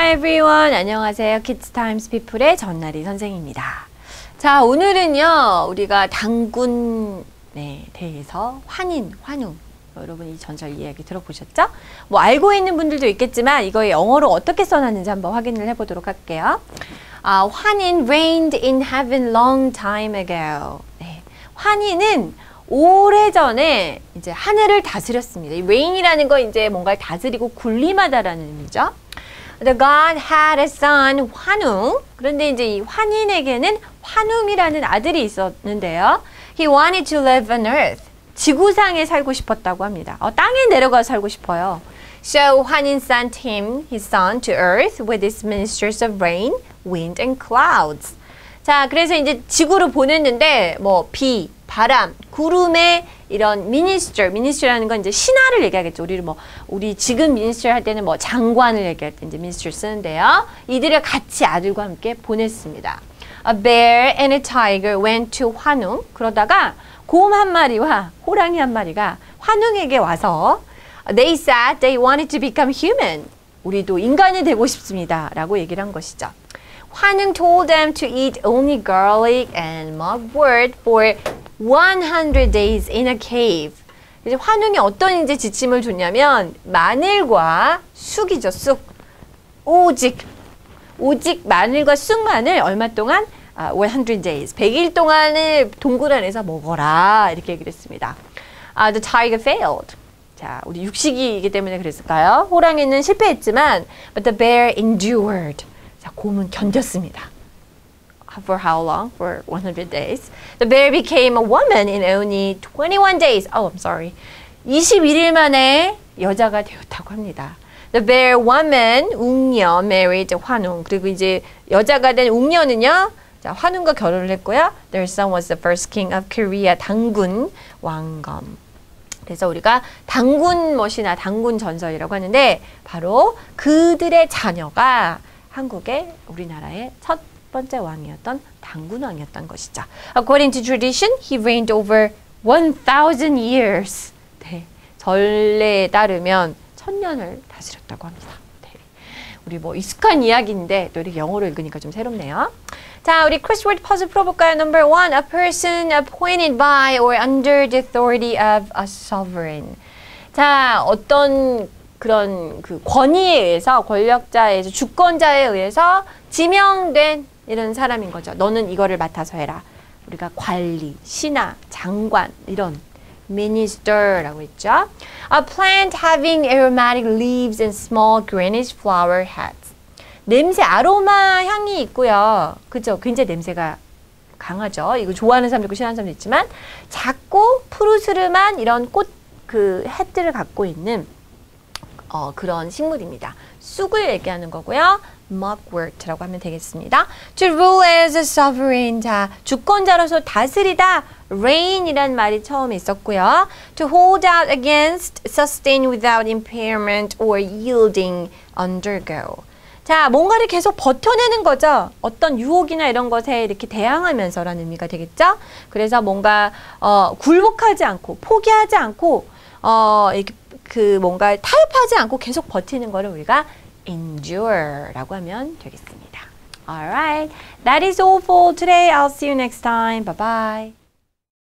Hi everyone. 안녕하세요. Kids Times People의 전나리 선생입니다. 자, 오늘은요, 우리가 당군에 대해서 환웅. 여러분 이 전설 이야기 들어보셨죠? 뭐 알고 있는 분들도 있겠지만 이거 영어로 어떻게 써놨는지 한번 확인을 해보도록 할게요. 환인 reigned in heaven long time ago. 네, 환인은 오래전에 이제 하늘을 다스렸습니다. 이 reign이라는 거 이제 뭔가를 다스리고 군림하다라는 의미죠. The God had a son, 환웅. 그런데 이제 이 환인에게는 환웅이라는 아들이 있었는데요. He wanted to live on earth. 지구상에 살고 싶었다고 합니다. 땅에 내려가 살고 싶어요. So 환인 sent him, his son, to earth with his ministers of rain, wind, and clouds. 자, 그래서 이제 지구로 보냈는데 뭐 비, 바람, 구름의 이런 ministry라는 건 이제 신하를 얘기하겠죠. 우리 지금 ministry 할 때는 뭐 장관을 얘기할 때 이제 ministry 쓰는데요. 이들을 같이 아들과 함께 보냈습니다. A bear and a tiger went to 환웅. 그러다가 곰 한 마리와 호랑이 한 마리가 환웅에게 와서 They said they wanted to become human. 우리도 인간이 되고 싶습니다. 라고 얘기를 한 것이죠. 환웅 told them to eat only garlic and mugwort for 100 days in a cave. 이제 환웅이 어떤 이제 지침을 줬냐면 마늘과 쑥이죠. 쑥. 오직 마늘과 쑥만을 얼마 동안 100 days, 100일 동안을 동굴 안에서 먹어라. 이렇게 얘기를 했습니다. The tiger failed. 자, 우리 육식이기 때문에 그랬을까요? 호랑이는 실패했지만 but the bear endured. 자, 곰은 견뎠습니다. For how long? For 100 days. The bear became a woman in only 21 days. Oh, I'm sorry. 21일 만에 여자가 되었다고 합니다. The bear woman, 웅녀, married 환웅. 그리고 이제 여자가 된 웅녀는요, 자, 환웅과 결혼을 했고요. Their son was the first king of Korea. 당군 왕검. 그래서 우리가 당군 멋이나 당군 전설이라고 하는데 바로 그들의 자녀가 한국의 우리나라의 첫 번째 왕이었던 당군 왕이었던 것이죠. According to tradition, he reigned over 1,000 years. 네, 전례에 따르면 1000년을 다스렸다고 합니다. 네, 우리 뭐 익숙한 이야기인데 또 이렇게 영어로 읽으니까 좀 새롭네요. 자, 우리 crossword puzzle 풀어볼까요? Number 1, a person appointed by or under the authority of a sovereign. 자, 어떤 그런 그 권위에 의해서, 권력자에서, 주권자에 의해서 지명된 이런 사람인 거죠. 너는 이거를 맡아서 해라. 우리가 관리, 신하, 장관 이런 minister라고 했죠. A plant having aromatic leaves and small greenish flower heads. 냄새, 아로마 향이 있고요. 그죠? 굉장히 냄새가 강하죠. 이거 좋아하는 사람도 있고 싫어하는 사람도 있지만 작고 푸르스름한 이런 꽃 그 햇들을 갖고 있는 그런 식물입니다. 쑥을 얘기하는 거고요. mugwort라고 하면 되겠습니다. To rule as a sovereign. 자, 주권자로서 다스리다. reign이란 말이 처음에 있었고요. To hold out against, sustain without impairment or yielding, undergo. 자, 뭔가를 계속 버텨내는 거죠. 어떤 유혹이나 이런 것에 이렇게 대항하면서라는 의미가 되겠죠. 그래서 뭔가 굴복하지 않고 포기하지 않고 이렇게 그 뭔가 타협하지 않고 계속 버티는 거를 우리가 endure라고 하면 되겠습니다. Alright, that is all for today. I'll see you next time. Bye bye.